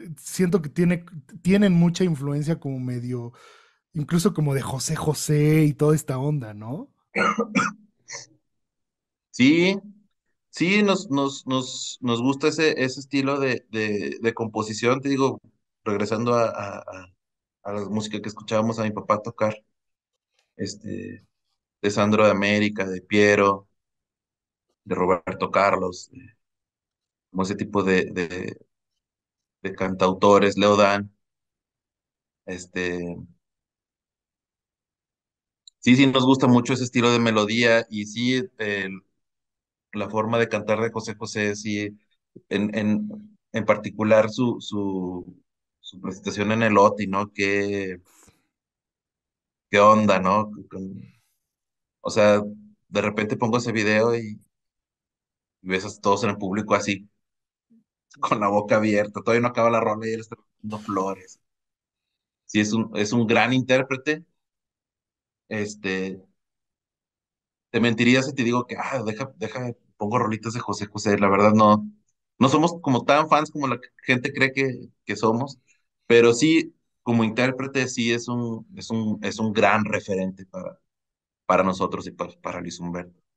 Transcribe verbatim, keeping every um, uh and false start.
siento que tiene, tienen mucha influencia como medio, incluso como de José José y toda esta onda, ¿no? Sí, sí, nos, nos, nos, nos gusta ese, ese estilo de, de, de composición, te digo, regresando a, a, a- a la música que escuchábamos a mi papá tocar, este, de Sandro de América, de Piero, de Roberto Carlos, de- como ese tipo de, de, de cantautores, Leo Dan, este, sí, sí, nos gusta mucho ese estilo de melodía y sí, el- la forma de cantar de José José, sí, en, en, en particular su, su, su presentación en el O T I, ¿no? Qué, qué onda, ¿no? Con- o sea, de repente pongo ese video y, y ves a todos en el público así, con la boca abierta, todavía no acaba la rola y él está dando flores. Sí, es un, es un gran intérprete, este, te mentiría si te digo que, ah, deja, deja, pongo rolitas de José José, la verdad no, no somos como tan fans como la gente cree que, que somos, pero sí, como intérprete, sí es un, es un, es un gran referente para, para nosotros y para, para Luis Humberto.